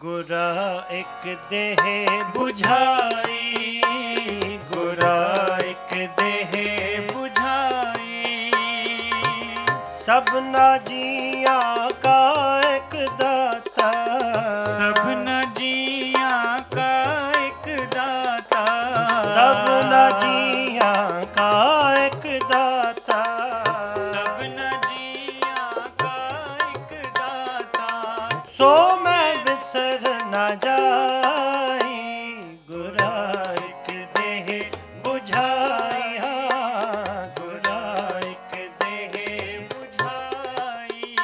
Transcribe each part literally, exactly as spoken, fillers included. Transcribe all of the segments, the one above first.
गुरा एक देह बुझाई, गुरा एक देह बुझाई, सबना जिया का एक दाता, सबना जिया का एक दाता, सबना जिया का एक दाता, सबना जिया का एक दाता, सो मैं बिसर न जाई, गुरा एक देह बुझाई, हाँ गुरा एक देह बुझाई।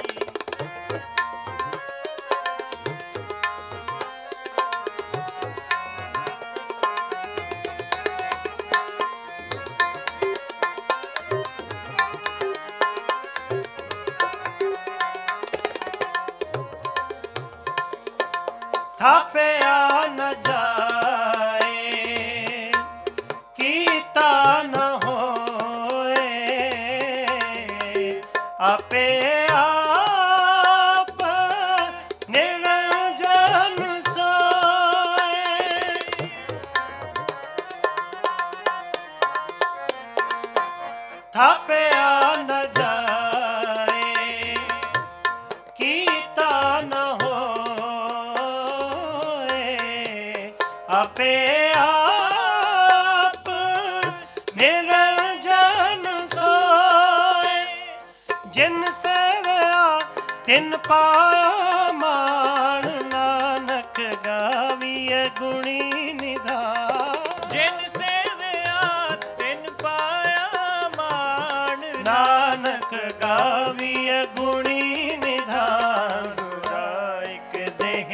थापया न जाए, कीता न होए, आपे आप निरंजन सोए। थापया न जाए, कीता न आपे आप निरंजन सोए, जिन सेवया तिन पाया मान, नानक गाविए गुणी निधान। जिन सेवया तिन पाया मान, नानक गाविए गुणी निधान। गुरा एक देह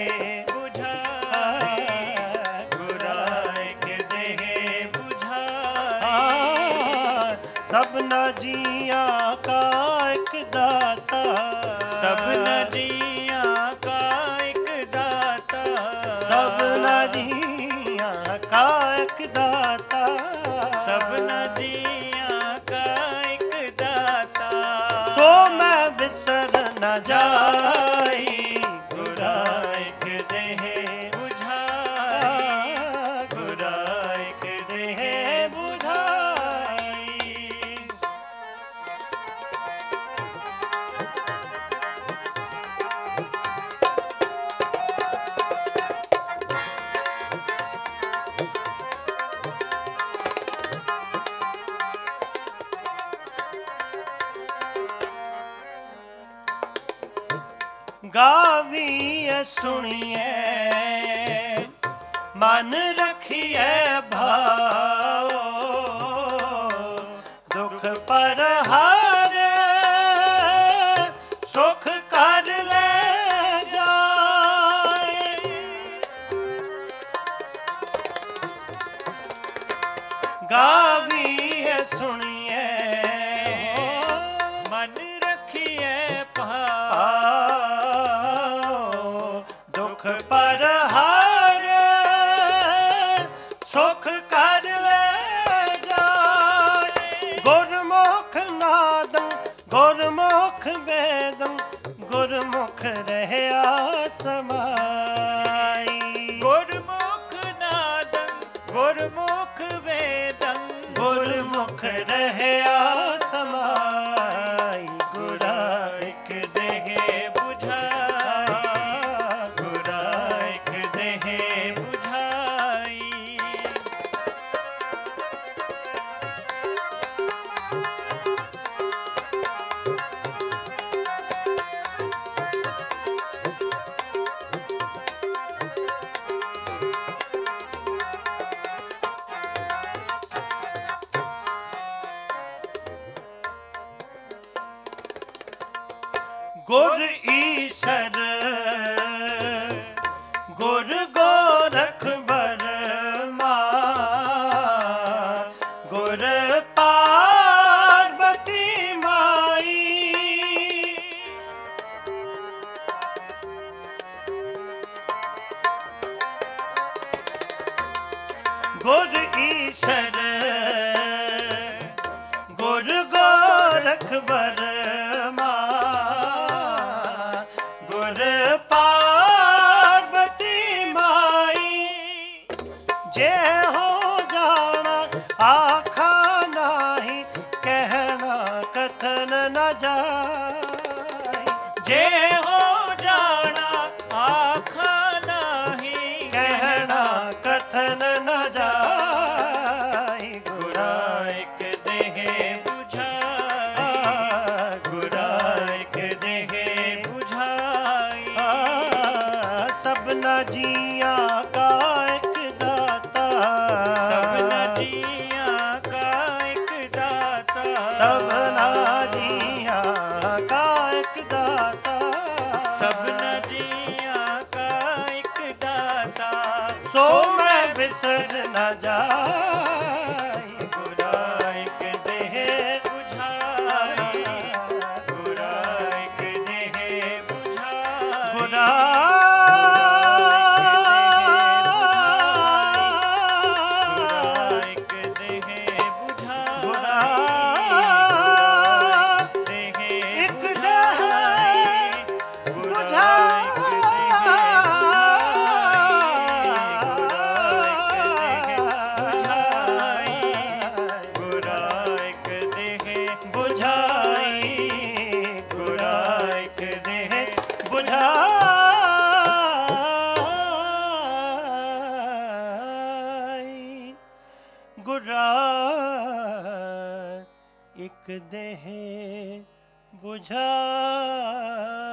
सबना जिया का एक दाता, सबना जिया का एक दाता, सबना जिया का एक दाता, सबना जिया का एक दाता, सो मैं बिसर न जाई, गुरा एक देह बुझाई, गुरा एक देह बुझाई। गाविए सुनिए मन रखिए भाव, दुख पर हारे सुख कर ले जाए। गाविए सुनिए मन रखिए भाव, दुख पर हारे सुख कर ले जाए। गुरमुख नादं गुरमुख वेदं, गुरमुख रहया समाई। गुरमुख नादं गुरमुख वेदं, गुरमुख रहया समाई। गुरा एक देह बुझाई, गुरा एक देह बुझाई। गुर ईसर गुर गोरख बरमा, गुर पार्वती माई। गुर ईसर गुर गोरख बरमा, गुर जाए। जे हो जाना आखा नहीं, कहना कथन न जाए। गुरा एक देह बुझाई, गुरा एक देह बुझाई। सबना जिया का एक दाता, सबना जिया का एक दाता, सबना जिया का एक दाता, सबना जिया का एक दाता। सो मैं बिसर न जाए। गुरा एक देह बुझाई, गुरा एक देह बुझाई। गुरा एक देह बुझाई, गुरा देह एक बुझाई, गुरा एक देह बुझाई, गुरा एक देह बुझाई। गुरा एक देह बुझाई।